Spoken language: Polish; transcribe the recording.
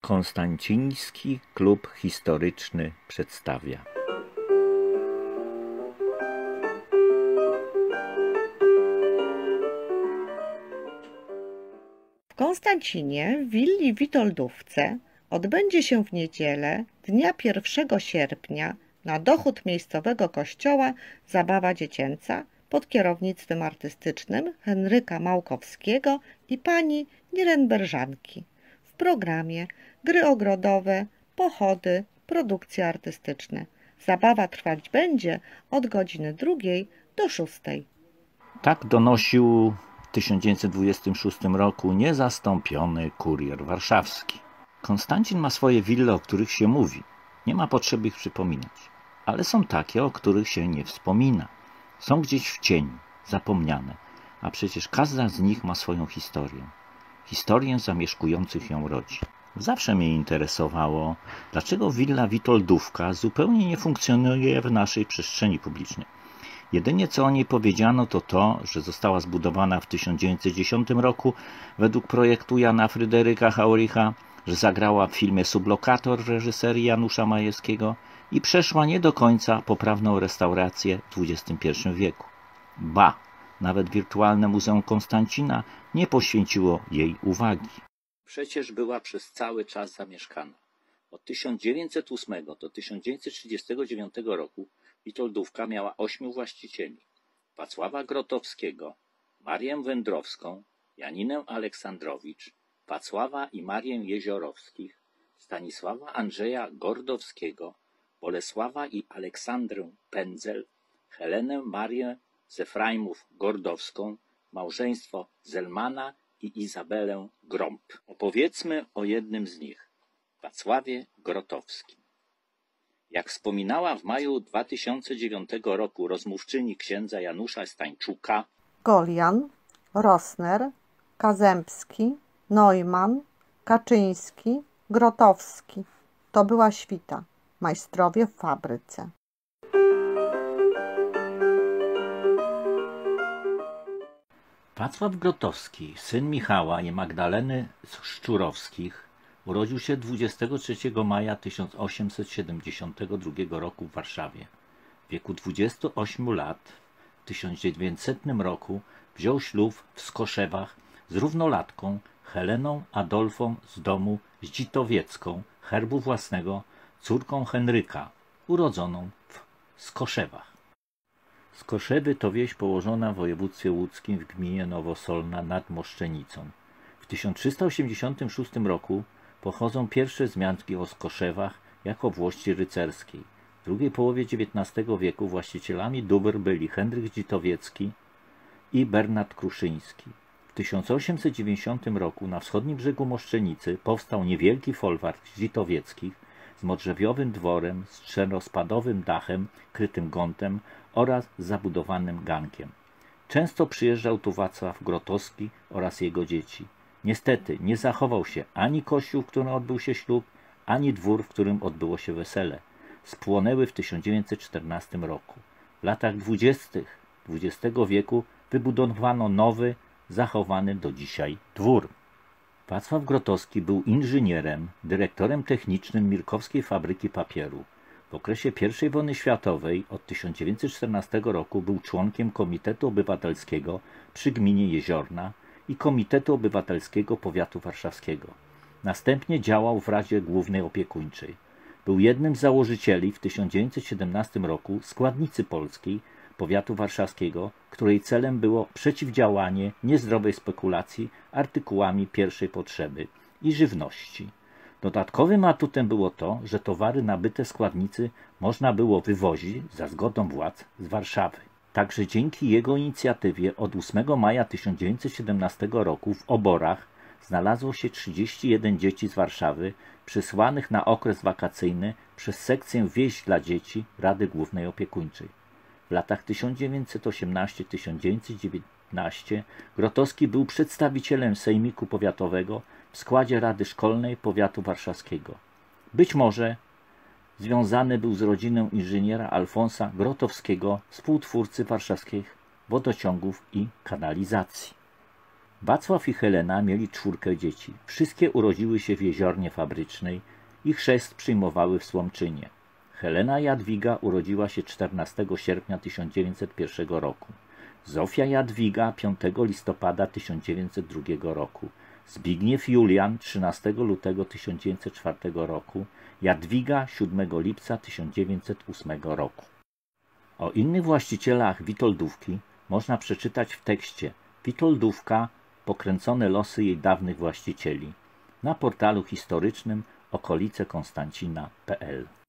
Konstanciński Klub Historyczny przedstawia. W Konstancinie, w willi Witoldówce, odbędzie się w niedzielę, dnia 1 sierpnia, na dochód miejscowego kościoła zabawa dziecięca pod kierownictwem artystycznym Henryka Małkowskiego i pani Nirenberżanki. W programie gry ogrodowe, pochody, produkcje artystyczne. Zabawa trwać będzie od godziny 2 do 6. Tak donosił w 1926 roku niezastąpiony kurier warszawski. Konstancin ma swoje wille, o których się mówi. Nie ma potrzeby ich przypominać. Ale są takie, o których się nie wspomina. Są gdzieś w cieniu, zapomniane. A przecież każda z nich ma swoją historię. Historię zamieszkujących ją rodzin. Zawsze mnie interesowało, dlaczego willa Witoldówka zupełnie nie funkcjonuje w naszej przestrzeni publicznej. Jedynie co o niej powiedziano to, że została zbudowana w 1910 roku według projektu Jana Fryderyka Hauricha, że zagrała w filmie Sublokator w reżyserii Janusza Majewskiego i przeszła nie do końca poprawną restaurację w XXI wieku. Ba, nawet wirtualne Muzeum Konstancina nie poświęciło jej uwagi. Przecież była przez cały czas zamieszkana. Od 1908 do 1939 roku Witoldówka miała 8 właścicieli. Wacława Grotowskiego, Marię Wędrowską, Janinę Aleksandrowicz, Wacława i Marię Jeziorowskich, Stanisława Andrzeja Gordowskiego, Bolesława i Aleksandrę Pędzel, Helenę Marię z Efraimów Gordowską, małżeństwo Zelmana i Izabelę Grąb. Opowiedzmy o jednym z nich, Wacławie Grotowskim. Jak wspominała w maju 2009 roku rozmówczyni księdza Janusza Stańczuka, Golian, Rosner, Kazębski, Neumann, Kaczyński, Grotowski. To była świta, majstrowie w fabryce. Wacław Grotowski, syn Michała i Magdaleny Szczurowskich, urodził się 23 maja 1872 roku w Warszawie. W wieku 28 lat w 1900 roku wziął ślub w Skoszewach z równolatką Heleną Adolfą z domu Zdzitowiecką, herbu własnego, córką Henryka, urodzoną w Skoszewach. Skoszewy to wieś położona w województwie łódzkim w gminie Nowosolna nad Moszczenicą. W 1386 roku pochodzą pierwsze wzmianki o Skoszewach jako włości rycerskiej. W drugiej połowie XIX wieku właścicielami dóbr byli Henryk Zdzitowiecki i Bernard Kruszyński. W 1890 roku na wschodnim brzegu Moszczenicy powstał niewielki folwark Zdzitowieckich z modrzewiowym dworem, z czterospadowym dachem krytym gątem oraz zabudowanym gankiem. Często przyjeżdżał tu Wacław Grotowski oraz jego dzieci. Niestety nie zachował się ani kościół, w którym odbył się ślub, ani dwór, w którym odbyło się wesele. Spłonęły w 1914 roku. W latach 20. XX wieku wybudowano nowy, zachowany do dzisiaj dwór. Wacław Grotowski był inżynierem, dyrektorem technicznym Mirkowskiej Fabryki Papieru. W okresie I wojny światowej od 1914 roku był członkiem Komitetu Obywatelskiego przy gminie Jeziorna i Komitetu Obywatelskiego Powiatu Warszawskiego. Następnie działał w Radzie Głównej Opiekuńczej. Był jednym z założycieli w 1917 roku Składnicy Polskiej Powiatu Warszawskiego, której celem było przeciwdziałanie niezdrowej spekulacji artykułami pierwszej potrzeby i żywności. Dodatkowym atutem było to, że towary nabyte w składnicy można było wywozić za zgodą władz z Warszawy. Także dzięki jego inicjatywie od 8 maja 1917 roku w Oborach znalazło się 31 dzieci z Warszawy przysłanych na okres wakacyjny przez sekcję Wieś dla Dzieci Rady Głównej Opiekuńczej. W latach 1918-1919 Grotowski był przedstawicielem Sejmiku Powiatowego w składzie Rady Szkolnej Powiatu Warszawskiego. Być może związany był z rodziną inżyniera Alfonsa Grotowskiego, współtwórcy warszawskich wodociągów i kanalizacji. Wacław i Helena mieli 4 dzieci. Wszystkie urodziły się w Jeziornie Fabrycznej i chrzest przyjmowały w Słomczynie. Helena Jadwiga urodziła się 14 sierpnia 1901 roku. Zofia Jadwiga 5 listopada 1902 roku. Zbigniew Julian 13 lutego 1904 roku. Jadwiga 7 lipca 1908 roku. O innych właścicielach Witoldówki można przeczytać w tekście Witoldówka – pokręcone losy jej dawnych właścicieli na portalu historycznym okolicekonstancina.pl.